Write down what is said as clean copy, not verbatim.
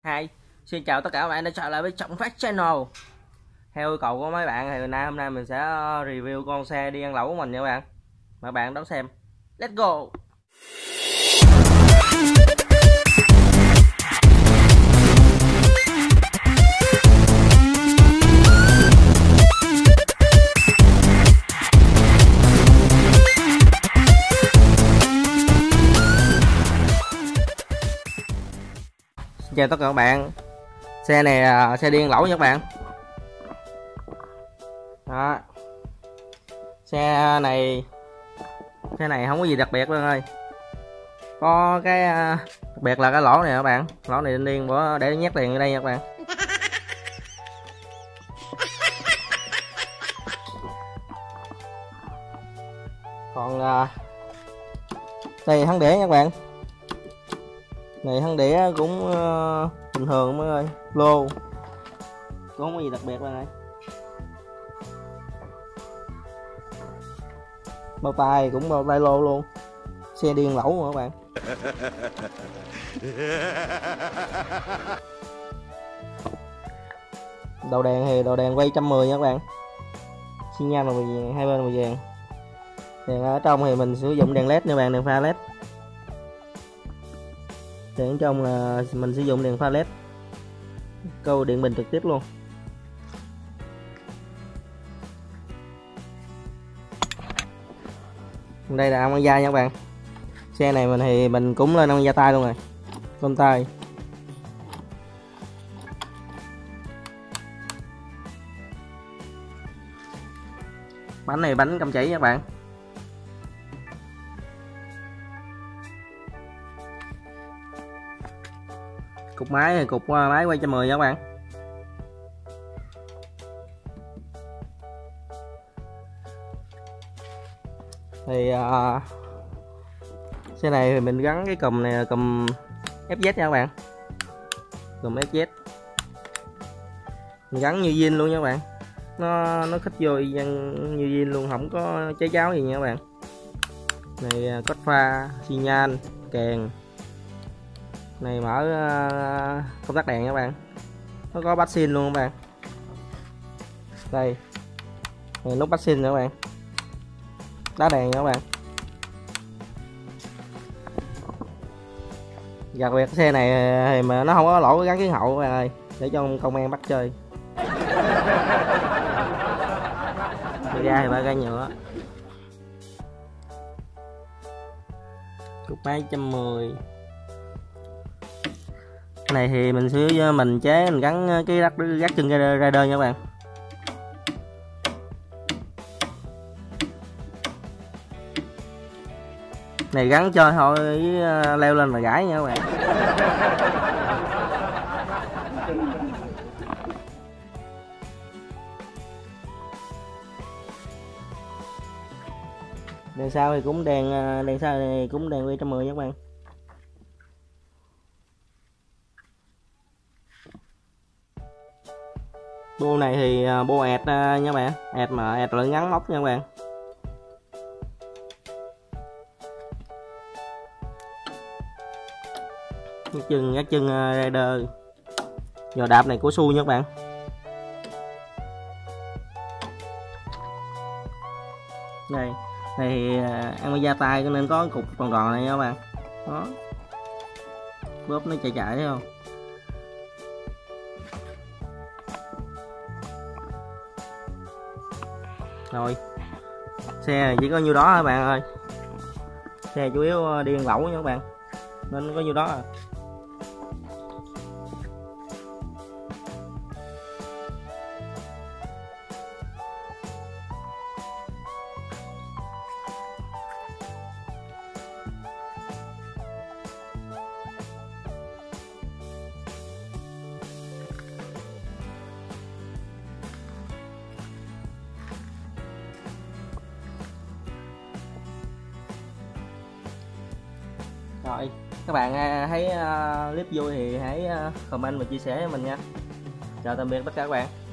Hi, xin chào tất cả các bạn đã trở lại với Trọng Phát Channel. Theo yêu cầu của mấy bạn thì hôm nay mình sẽ review con xe đi ăn lẩu của mình nha các bạn. Mời bạn đón xem. Let's go. Xin chào tất cả các bạn. Xe này là xe đi ăn lẩu nha các bạn. Đó. Xe này không có gì đặc biệt luôn ơi. Có cái đặc biệt là cái lỗ này các bạn. Lỗ này điên bữa để nhét tiền ở đây nha các bạn. Còn đây thắng đĩa nha các bạn. Này thắng đĩa cũng bình thường mọi người, lô cũng không có gì đặc biệt bạn ơi. Bao tay cũng bao tay lô luôn, xe điên lẩu mà các bạn. Đầu đèn thì đầu đèn quay 110 nha các bạn, xi nhan màu vàng, hai bên màu vàng. Đèn ở trong thì mình sử dụng đèn led nha bạn, đèn pha led. Đèn ở trong là mình sử dụng đèn pha led, câu điện bình trực tiếp luôn. Đây là ông da nha các bạn. Xe này mình cũng lên ông da tay luôn rồi, con tay. Bánh này bánh căm chỉ nha các bạn. Cục máy thì cục máy quay 110 nha các bạn. Thì xe này thì mình gắn cái cùm này là cùm FZ nha các bạn, cùm FZ mình gắn như zin luôn nha các bạn. Nó khích vô y như zin luôn, không có cháy cháo gì nha các bạn. Này cốt pha, xi nhan, kèn. Này mở công tắc đèn nha các bạn, nó có bắt xin luôn các bạn. Đây này, nút bắt xin nữa các bạn, đá đèn nha các bạn. Đặc biệt xe này thì mà nó không có lỗ gắn kiến hậu các bạn ơi, để cho công an bắt chơi. Ra thì ba ga nhựa, cục máy 110. Cái này thì mình sẽ mình gắn cái gác chân rider nha các bạn. Này gắn chơi thôi, leo lên mà gãi nha các bạn. Đèn sau thì cũng đèn sau này cũng đèn quay 110 nha các bạn. Bô này thì bô ẹt nha bạn, ẹt mà ẹt lại ngắn móc nha các bạn. Gác chân rider. Giò đạp này của Su nha các bạn. Đây thì ăn da tay cho nên có cục tròn tròn này nha các bạn. Đó, bóp nó chạy thấy không. Rồi xe này chỉ có nhiêu đó các bạn ơi, xe chủ yếu đi ăn lẩu nha các bạn nên có nhiêu đó à. Rồi các bạn thấy clip vui thì hãy comment và chia sẻ với mình nha. Chào tạm biệt tất cả các bạn.